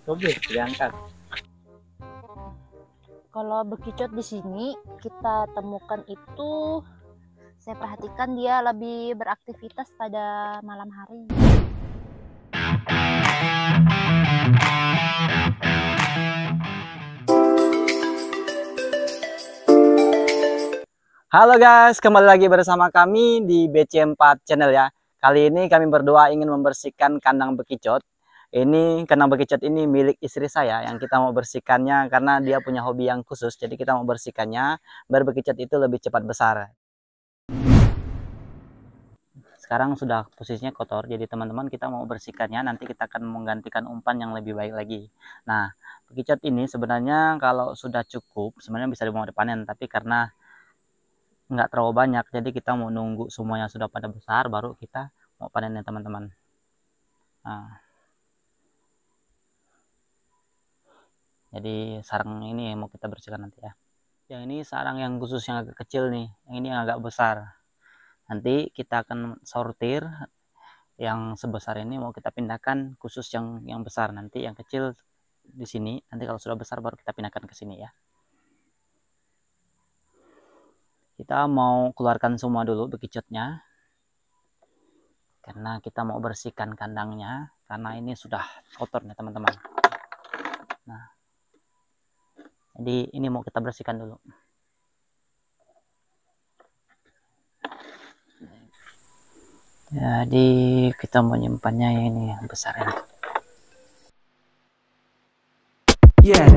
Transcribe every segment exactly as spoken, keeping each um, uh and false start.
Oke, diangkat. Kalau bekicot di sini kita temukan itu, saya perhatikan dia lebih beraktivitas pada malam hari. Halo guys, kembali lagi bersama kami di B C empat Channel ya. Kali ini kami berdua ingin membersihkan kandang bekicot. Ini kandang bekicot ini milik istri saya yang kita mau bersihkannya karena dia punya hobi yang khusus. Jadi kita mau bersihkannya biar bekicot itu lebih cepat besar. Sekarang sudah posisinya kotor, jadi teman-teman kita mau bersihkannya. Nanti kita akan menggantikan umpan yang lebih baik lagi. Nah, bekicot ini sebenarnya kalau sudah cukup, sebenarnya bisa dibawa dipanen. Tapi karena nggak terlalu banyak, jadi kita mau nunggu semuanya sudah pada besar baru kita mau panen ya teman-teman. Nah, jadi sarang ini mau kita bersihkan nanti ya. Yang ini sarang yang khusus yang agak kecil nih, yang ini yang agak besar. Nanti kita akan sortir yang sebesar ini mau kita pindahkan khusus yang yang besar. Nanti yang kecil di sini, nanti kalau sudah besar baru kita pindahkan ke sini ya. Kita mau keluarkan semua dulu bekicotnya karena kita mau bersihkan kandangnya karena ini sudah kotor nih teman-teman. Nah, jadi ini mau kita bersihkan dulu. Jadi kita mau nyimpannya yang ini yang besar ini. Yeah.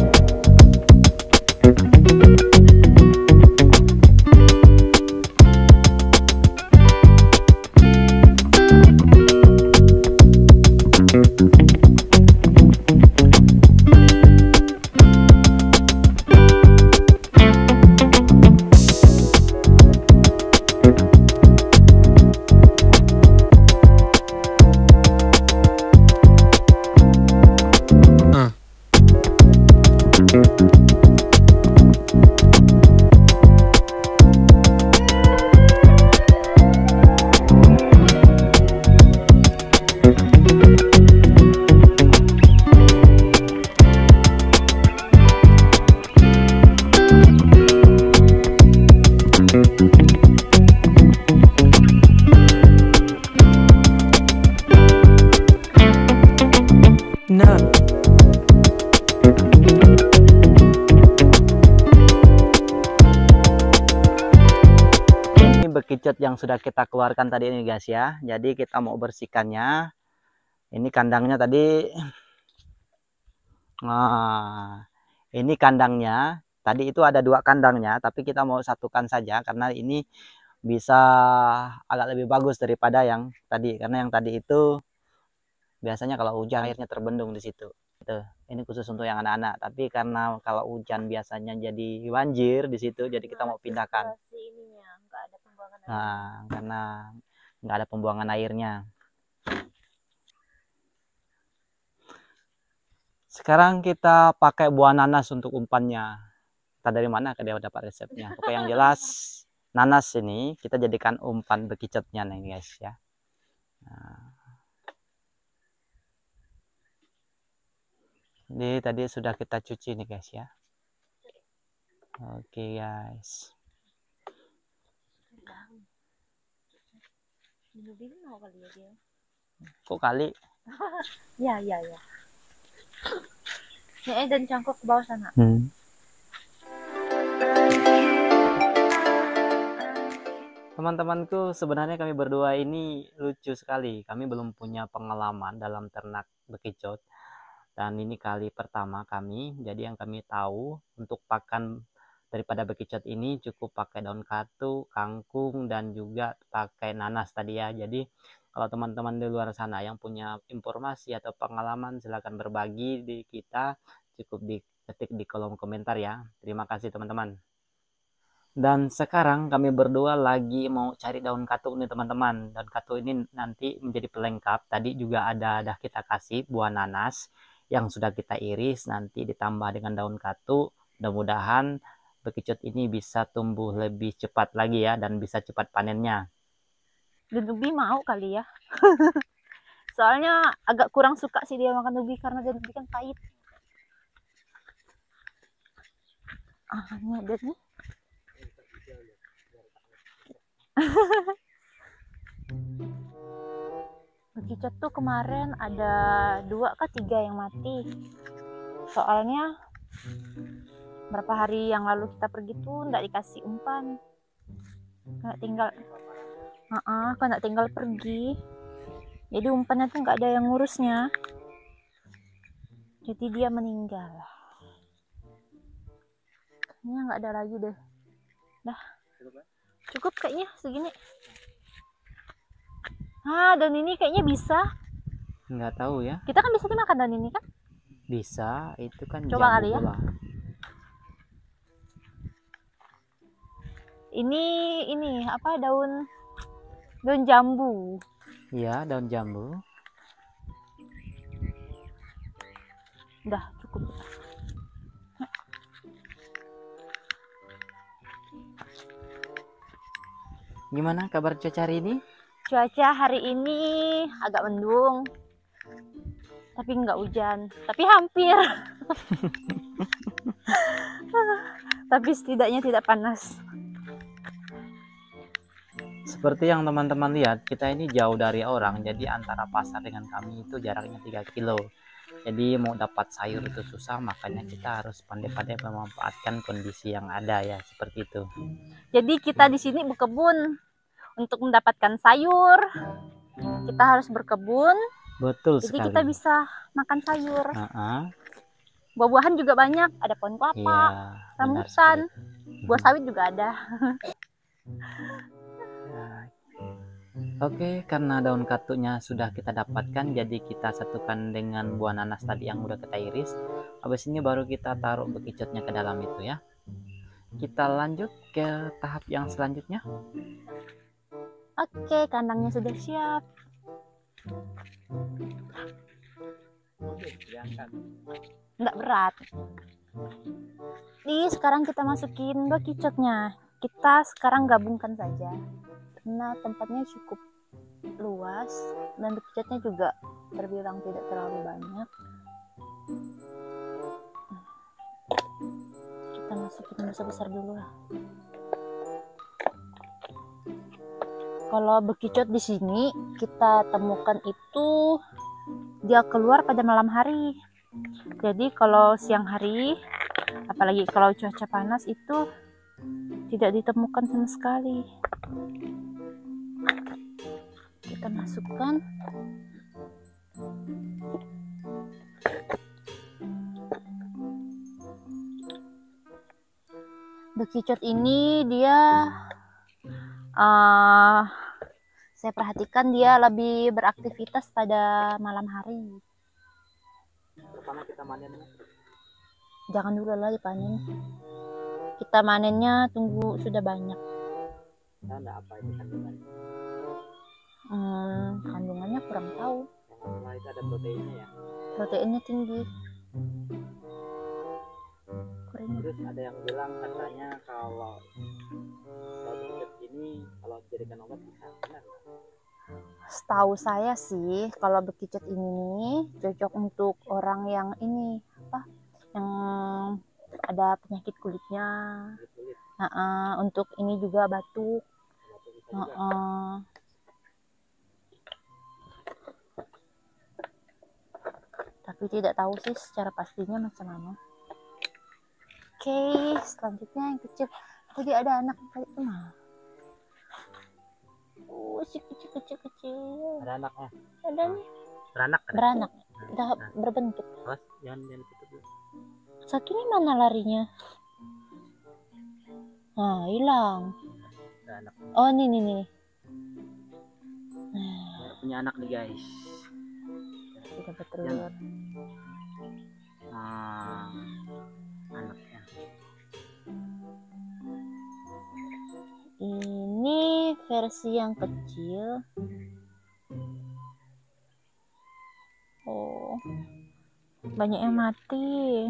Bekicot yang sudah kita keluarkan tadi ini guys ya. Jadi kita mau bersihkannya. Ini kandangnya tadi. Nah, ini kandangnya. Tadi itu ada dua kandangnya, tapi kita mau satukan saja karena ini bisa agak lebih bagus daripada yang tadi. Karena yang tadi itu biasanya kalau hujan airnya terbendung di situ. Itu. Ini khusus untuk yang anak-anak. Tapi karena kalau hujan biasanya jadi banjir di situ, jadi kita mau pindahkan. Nah, karena nggak ada pembuangan airnya. Sekarang kita pakai buah nanas untuk umpannya. Entah dari mana dia dapat resepnya. Pokoknya yang jelas nanas ini kita jadikan umpan bekicotnya nih guys ya. Nah. Ini tadi sudah kita cuci nih guys ya. Oke guys. Kok kali? Ya, ya, ya. Ini dan cangkok ke bawah sana. Hmm. Teman-temanku, sebenarnya kami berdua ini lucu sekali. Kami belum punya pengalaman dalam ternak bekicot. Dan ini kali pertama kami. Jadi yang kami tahu untuk pakan daripada bekicot ini cukup pakai daun katu, kangkung, dan juga pakai nanas tadi ya. Jadi kalau teman-teman di luar sana yang punya informasi atau pengalaman silahkan berbagi di kita, cukup diketik di kolom komentar ya. Terima kasih teman-teman. Dan sekarang kami berdua lagi mau cari daun katu nih teman-teman. Daun katu ini nanti menjadi pelengkap. Tadi juga ada dah kita kasih buah nanas yang sudah kita iris, nanti ditambah dengan daun katu. Mudah-mudahan bekicot ini bisa tumbuh lebih cepat lagi ya dan bisa cepat panennya. Lebih mau kali ya. Soalnya agak kurang suka sih dia makan ubi karena dia ubi kan pahit. Ah, ini ada nih. Bekicot tuh kemarin ada dua ke tiga yang mati. Soalnya berapa hari yang lalu kita pergi tuh nggak dikasih umpan. Nggak tinggal, uh -uh, kan nggak tinggal pergi. Jadi umpannya tuh nggak ada yang ngurusnya. Jadi dia meninggal. Kayaknya nggak ada lagi deh. Dah. Cukup kayaknya segini. Ah, daun ini kayaknya bisa. Nggak tahu ya. Kita kan bisa dimakan daun ini kan? Bisa, itu kan Coba jambu kali ya. pula. Ini ini apa daun daun jambu. Iya, daun jambu. Udah cukup. Gimana kabar cuaca hari ini? Cuaca hari ini agak mendung, tapi nggak hujan, tapi hampir. Tapi setidaknya tidak panas. Seperti yang teman-teman lihat, kita ini jauh dari orang, jadi antara pasar dengan kami itu jaraknya tiga kilo. Jadi mau dapat sayur itu susah, makanya kita harus pandai-pandai memanfaatkan kondisi yang ada ya, seperti itu. Jadi kita di sini berkebun untuk mendapatkan sayur. Kita harus berkebun. Betul Jadi sekali. kita bisa makan sayur. Uh-uh. Buah-buahan juga banyak, ada pohon kelapa, Iya, rambutan, buah sawit juga ada. Oke, karena daun katuknya sudah kita dapatkan, jadi kita satukan dengan buah nanas tadi yang udah kita iris. Habis ini baru kita taruh bekicotnya ke dalam itu ya. Kita lanjut ke tahap yang selanjutnya. Oke, kandangnya sudah siap. Nggak berat. Nih, sekarang kita masukin bekicotnya. Kita sekarang gabungkan saja. Karena tempatnya cukup luas dan bekicotnya juga terbilang tidak terlalu banyak. Kita masukin besar-besar dulu lah. Kalau bekicot di sini kita temukan itu dia keluar pada malam hari. Jadi kalau siang hari, apalagi kalau cuaca panas itu tidak ditemukan sama sekali. Kita masukkan. Bekicot ini dia uh, saya perhatikan dia lebih beraktivitas pada malam hari. Pertama kita panen. Jangan dulu lah dipanen. Kita manennya tunggu sudah banyak. Nah, enggak apa itu kandungannya? Hmm, kandungannya kurang tahu. Yang itu ada proteinnya ya? Proteinnya tinggi. Terus ada yang bilang katanya kalau kalau bekicot ini kalau dijadikan obat bisa, benar? Setahu saya sih kalau bekicot ini cocok untuk orang yang ini apa yang ada penyakit kulitnya. Kulit. Uh -uh, untuk ini juga batuk. Batuk Uh -uh. Tapi tidak tahu sih secara pastinya macam mana. Oke, okay, selanjutnya yang kecil. Tadi ada anak tadi itu mah. Uh, si kecil-kecil-kecil. Ada anaknya? Ada nih. Beranak kan? Beranak. Udah nah. berbentuk. Awas, jangan jangan tutup dulu. Satunya mana larinya? Nah, hilang. Beranak. Oh, ini nih nih. Nah, punya anak nih guys. Sudah bertelur. Nah, anaknya. Ini versi yang kecil. Oh, banyak yang mati.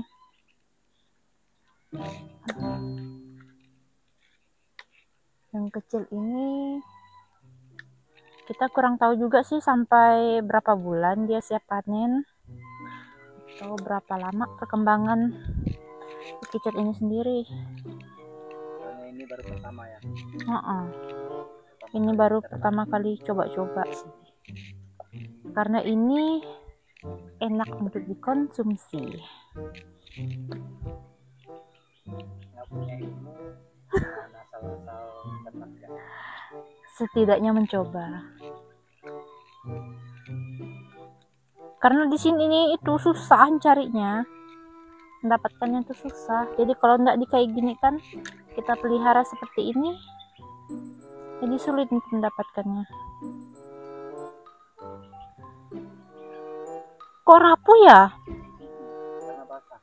Yang kecil ini Kita kurang tahu juga sih sampai berapa bulan dia siap panen atau berapa lama perkembangan bekicot ini sendiri. Soalnya ini baru pertama ya. Uh -uh. Ini baru pertama kali coba-coba sih. Karena ini enak untuk dikonsumsi. Nggak punya ilmu, dan asal-asal ternak ya. Setidaknya mencoba. Karena di sini ini itu susah carinya, mendapatkannya itu susah. Jadi kalau nggak di kayak gini kan kita pelihara seperti ini, jadi sulit untuk mendapatkannya. Kok rapuh ya? Karena basah.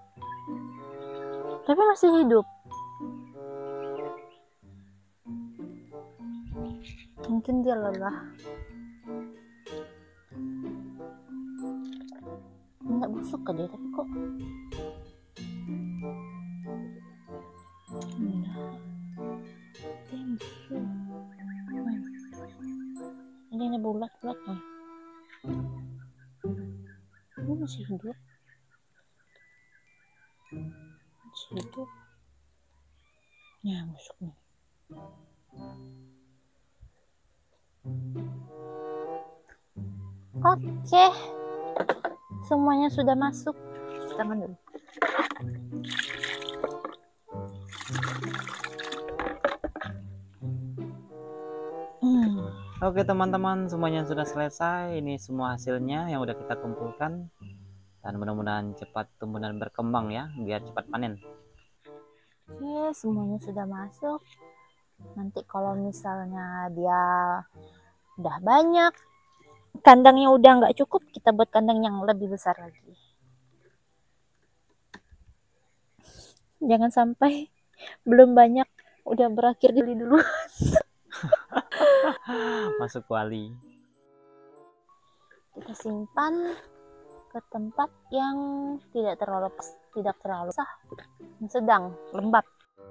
Tapi masih hidup. Mungkin dia lelah. Nggak busuk ke dia, tapi kok nah, dia busuk. Ini ada bulat-bulat kan? Ini masih hidup. Masih hidup. Ya, busuk nih. Oke. Semuanya sudah masuk. Cuci tangan dulu. Hmm. Oke teman-teman, semuanya sudah selesai. Ini semua hasilnya yang udah kita kumpulkan. Dan mudah-mudahan cepat tumbuh dan berkembang ya, biar cepat panen. Oke, semuanya sudah masuk. Nanti kalau misalnya dia udah banyak, kandangnya udah nggak cukup, kita buat kandang yang lebih besar lagi. Jangan sampai belum banyak udah berakhir dulu dulu. Masuk kuali. Kita simpan ke tempat yang tidak terlalu tidak terlalu basah, yang sedang lembab.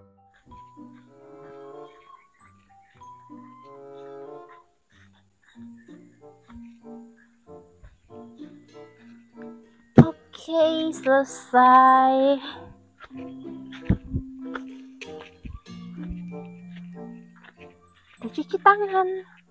Oke, selesai. Kita cuci tangan.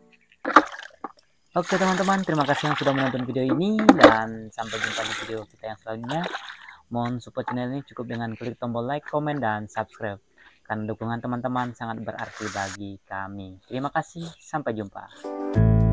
Oke teman-teman, terima kasih yang sudah menonton video ini, dan sampai jumpa di video kita yang selanjutnya. Mohon support channel ini cukup dengan klik tombol like, komen, dan subscribe, karena dukungan teman-teman sangat berarti bagi kami. Terima kasih, sampai jumpa.